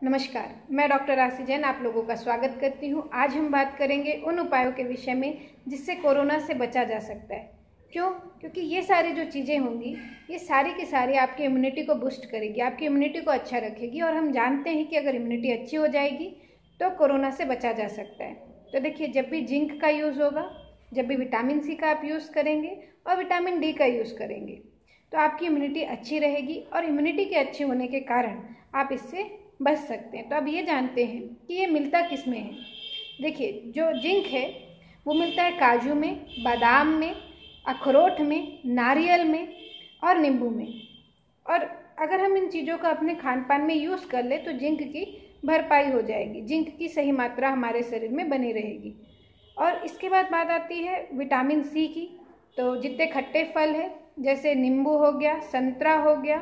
नमस्कार, मैं डॉक्टर राशि जैन आप लोगों का स्वागत करती हूं। आज हम बात करेंगे उन उपायों के विषय में जिससे कोरोना से बचा जा सकता है। क्यों? क्योंकि ये सारी जो चीज़ें होंगी ये सारी की सारी आपकी इम्यूनिटी को बूस्ट करेगी, आपकी इम्यूनिटी को अच्छा रखेगी। और हम जानते हैं कि अगर इम्यूनिटी अच्छी हो जाएगी तो कोरोना से बचा जा सकता है। तो देखिए, जब भी जिंक का यूज़ होगा, जब भी विटामिन सी का आप यूज़ करेंगे और विटामिन डी का यूज़ करेंगे तो आपकी इम्यूनिटी अच्छी रहेगी। और इम्यूनिटी के अच्छे होने के कारण आप इससे बच सकते हैं। तो अब ये जानते हैं कि ये मिलता किस में है। देखिए, जो जिंक है वो मिलता है काजू में, बादाम में, अखरोट में, नारियल में और नींबू में। और अगर हम इन चीज़ों का अपने खान पान में यूज़ कर ले तो जिंक की भरपाई हो जाएगी, जिंक की सही मात्रा हमारे शरीर में बनी रहेगी। और इसके बाद बात आती है विटामिन सी की। तो जितने खट्टे फल हैं जैसे नींबू हो गया, संतरा हो गया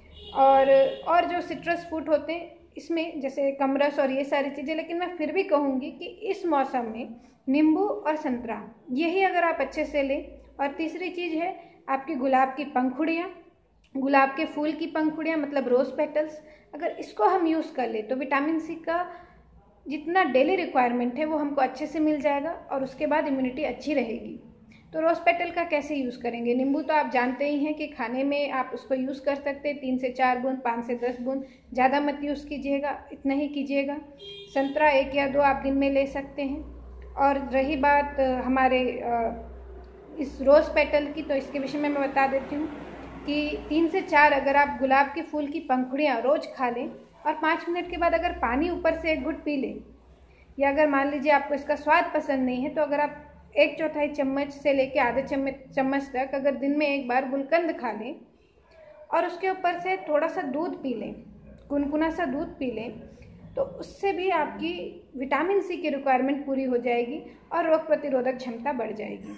और जो सिट्रस फ्रूट होते हैं इसमें जैसे कमरस और ये सारी चीज़ें, लेकिन मैं फिर भी कहूँगी कि इस मौसम में नींबू और संतरा यही अगर आप अच्छे से लें। और तीसरी चीज़ है आपकी गुलाब की पंखुड़ियाँ, गुलाब के फूल की पंखुड़ियाँ मतलब रोज़ पेटल्स। अगर इसको हम यूज़ कर ले तो विटामिन सी का जितना डेली रिक्वायरमेंट है वो हमको अच्छे से मिल जाएगा और उसके बाद इम्यूनिटी अच्छी रहेगी। तो रोज़ पेटल का कैसे यूज़ करेंगे? नींबू तो आप जानते ही हैं कि खाने में आप उसको यूज़ कर सकते हैं, 3 से 4 बूंद, 5 से 10 बूंद, ज़्यादा मत यूज़ कीजिएगा, इतना ही कीजिएगा। संतरा 1 या 2 आप दिन में ले सकते हैं। और रही बात हमारे इस रोज़ पेटल की, तो इसके विषय में मैं बता देती हूँ कि 3 से 4 अगर आप गुलाब के फूल की पंखुड़ियाँ रोज़ खा लें और 5 मिनट के बाद अगर पानी ऊपर से 1 घुट पी लें, या अगर मान लीजिए आपको इसका स्वाद पसंद नहीं है तो अगर आप 1/4 चम्मच से लेके आधे चम्मच तक अगर दिन में 1 बार गुलकंद खा लें और उसके ऊपर से थोड़ा सा दूध पी लें, गुनगुना सा दूध पी लें, तो उससे भी आपकी विटामिन सी की रिक्वायरमेंट पूरी हो जाएगी और रोग प्रतिरोधक क्षमता बढ़ जाएगी।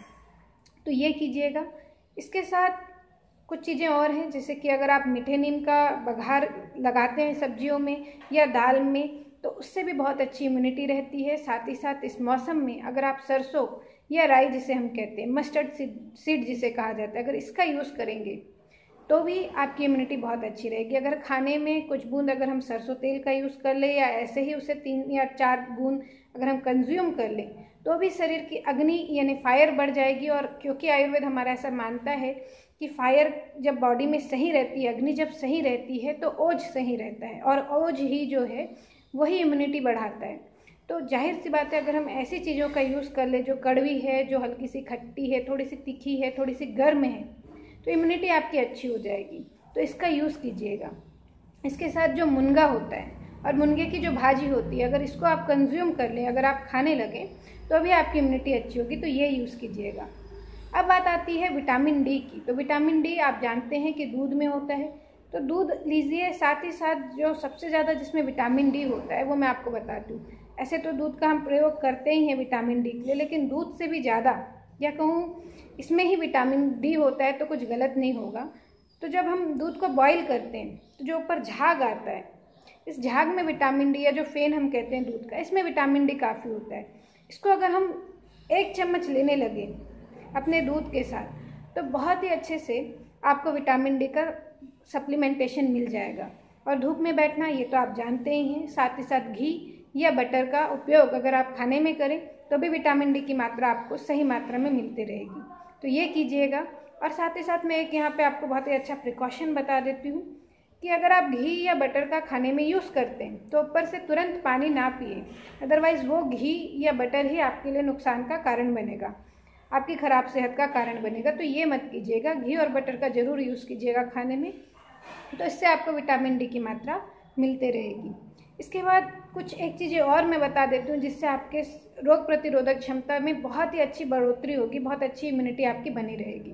तो ये कीजिएगा। इसके साथ कुछ चीज़ें और हैं, जैसे कि अगर आप मीठे नीम का बघार लगाते हैं सब्जियों में या दाल में तो उससे भी बहुत अच्छी इम्यूनिटी रहती है। साथ ही साथ इस मौसम में अगर आप सरसों या राई जिसे हम कहते हैं, मस्टर्ड सीड जिसे कहा जाता है, अगर इसका यूज़ करेंगे तो भी आपकी इम्यूनिटी बहुत अच्छी रहेगी। अगर खाने में कुछ बूंद अगर हम सरसों तेल का यूज़ कर लें या ऐसे ही उसे 3 या 4 बूंद अगर हम कंज्यूम कर लें तो भी शरीर की अग्नि यानी फायर बढ़ जाएगी। और क्योंकि आयुर्वेद हमारा ऐसा मानता है कि फायर जब बॉडी में सही रहती है, अग्नि जब सही रहती है तो ओज सही रहता है और ओज ही जो है वही इम्यूनिटी बढ़ाता है। तो जाहिर सी बात है, अगर हम ऐसी चीज़ों का यूज़ कर ले जो कड़वी है, जो हल्की सी खट्टी है, थोड़ी सी तीखी है, थोड़ी सी गर्म है, तो इम्यूनिटी आपकी अच्छी हो जाएगी। तो इसका यूज़ कीजिएगा। इसके साथ जो मुनगा होता है और मुनगे की जो भाजी होती है, अगर इसको आप कंज्यूम कर लें, अगर आप खाने लगें तो भी आपकी इम्यूनिटी अच्छी होगी। तो ये यूज़ कीजिएगा। अब बात आती है विटामिन डी की। तो विटामिन डी आप जानते हैं कि दूध में होता है, तो दूध लीजिए। साथ ही साथ जो सबसे ज़्यादा जिसमें विटामिन डी होता है वो मैं आपको बताती हूँ। ऐसे तो दूध का हम प्रयोग करते ही हैं विटामिन डी के लिए, लेकिन दूध से भी ज़्यादा या कहूँ इसमें ही विटामिन डी होता है तो कुछ गलत नहीं होगा। तो जब हम दूध को बॉईल करते हैं तो जो ऊपर झाग आता है, इस झाग में विटामिन डी या जो फेन हम कहते हैं दूध का, इसमें विटामिन डी काफ़ी होता है। इसको अगर हम 1 चम्मच लेने लगे अपने दूध के साथ तो बहुत ही अच्छे से आपको विटामिन डी का सप्लीमेंटेशन मिल जाएगा। और धूप में बैठना ये तो आप जानते ही हैं। साथ ही साथ घी या बटर का उपयोग अगर आप खाने में करें तो भी विटामिन डी की मात्रा आपको सही मात्रा में मिलती रहेगी। तो ये कीजिएगा। और साथ ही साथ मैं एक यहाँ पे आपको बहुत ही अच्छा प्रिकॉशन बता देती हूँ कि अगर आप घी या बटर का खाने में यूज़ करते हैं तो ऊपर से तुरंत पानी ना पिए, अदरवाइज़ वो घी या बटर ही आपके लिए नुकसान का कारण बनेगा, आपकी ख़राब सेहत का कारण बनेगा। तो ये मत कीजिएगा। घी और बटर का ज़रूर यूज़ कीजिएगा खाने में, तो इससे आपको विटामिन डी की मात्रा मिलते रहेगी। इसके बाद कुछ एक चीज़ें और मैं बता देती हूँ जिससे आपके रोग प्रतिरोधक क्षमता में बहुत ही अच्छी बढ़ोतरी होगी, बहुत अच्छी इम्यूनिटी आपकी बनी रहेगी।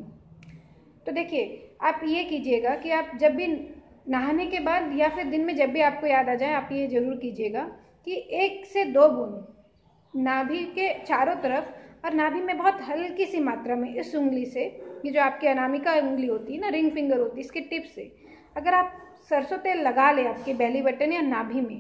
तो देखिए, आप ये कीजिएगा कि आप जब भी नहाने के बाद या फिर दिन में जब भी आपको याद आ जाए, आप ये ज़रूर कीजिएगा कि 1 से 2 बूंद नाभि के चारों तरफ और नाभि में बहुत हल्की सी मात्रा में इस उंगली से, ये जो आपकी अनामिका उंगली होती है ना, रिंग फिंगर होती है, इसके टिप से अगर आप सरसों तेल लगा लें आपके बेली बटन या नाभि में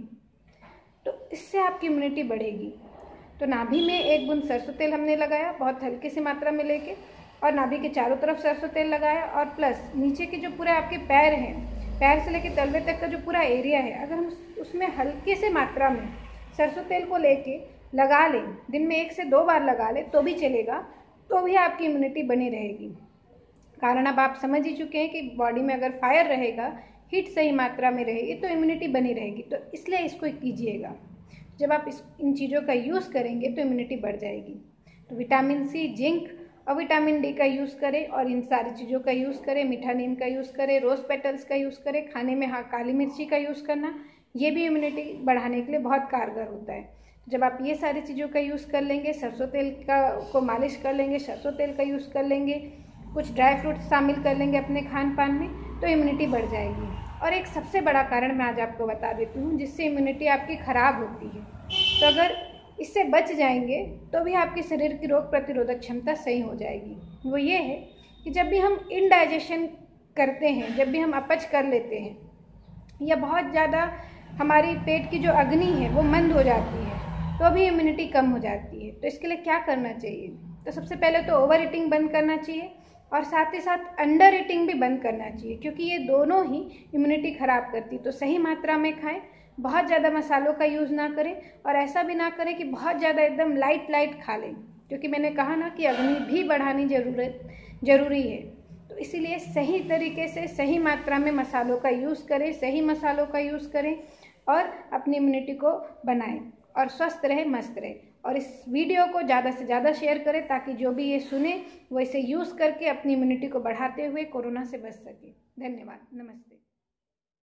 तो इससे आपकी इम्यूनिटी बढ़ेगी। तो नाभि में 1 बूंद सरसों तेल हमने लगाया बहुत हल्की सी मात्रा में लेके, और नाभि के चारों तरफ सरसों तेल लगाया, और प्लस नीचे के जो पूरे आपके पैर हैं पैर से लेकर तलवे तक का जो पूरा एरिया है, अगर हम उसमें हल्के से मात्रा में सरसों तेल को लेके लगा लें, दिन में 1 से 2 बार लगा लें तो भी चलेगा, तो भी आपकी इम्यूनिटी बनी रहेगी। कारण अब आप समझ ही चुके हैं कि बॉडी में अगर फायर रहेगा, हीट सही मात्रा में रहेगी तो इम्यूनिटी बनी रहेगी। तो इसलिए इसको कीजिएगा। जब आप इन चीज़ों का यूज़ करेंगे तो इम्यूनिटी बढ़ जाएगी। तो विटामिन सी, जिंक और विटामिन डी का यूज़ करें और इन सारी चीज़ों का यूज़ करें। मीठा नीम का यूज़ करें, रोज़ पेटल्स का यूज़ करें। खाने में हाँ, काली मिर्ची का यूज़ करना, ये भी इम्यूनिटी बढ़ाने के लिए बहुत कारगर होता है। जब आप ये सारी चीज़ों का यूज़ कर लेंगे, सरसों तेल को मालिश कर लेंगे, सरसों तेल का यूज़ कर लेंगे, कुछ ड्राई फ्रूट्स शामिल कर लेंगे अपने खान पान में, तो इम्यूनिटी बढ़ जाएगी। और एक सबसे बड़ा कारण मैं आज आपको बता देती हूँ जिससे इम्यूनिटी आपकी ख़राब होती है। तो अगर इससे बच जाएंगे तो भी आपके शरीर की रोग प्रतिरोधक क्षमता सही हो जाएगी। वो ये है कि जब भी हम इनडाइजेशन करते हैं, जब भी हम अपच कर लेते हैं या बहुत ज़्यादा हमारी पेट की जो अग्नि है वो मंद हो जाती है, तो भी इम्यूनिटी कम हो जाती है। तो इसके लिए क्या करना चाहिए? तो सबसे पहले तो ओवर ईटिंग बंद करना चाहिए और साथ ही साथ अंडर ईटिंग भी बंद करना चाहिए, क्योंकि ये दोनों ही इम्यूनिटी ख़राब करती है। तो सही मात्रा में खाएं, बहुत ज़्यादा मसालों का यूज़ ना करें और ऐसा भी ना करें कि बहुत ज़्यादा एकदम लाइट खा लें, क्योंकि मैंने कहा ना कि अग्नि भी बढ़ानी ज़रूरी है। तो इसीलिए सही तरीके से सही मात्रा में मसालों का यूज़ करें, सही मसालों का यूज़ करें और अपनी इम्यूनिटी को बनाएं और स्वस्थ रहे, मस्त रहे। और इस वीडियो को ज़्यादा से ज़्यादा शेयर करें ताकि जो भी ये सुने वो इसे यूज़ करके अपनी इम्यूनिटी को बढ़ाते हुए कोरोना से बच सके। धन्यवाद, नमस्ते।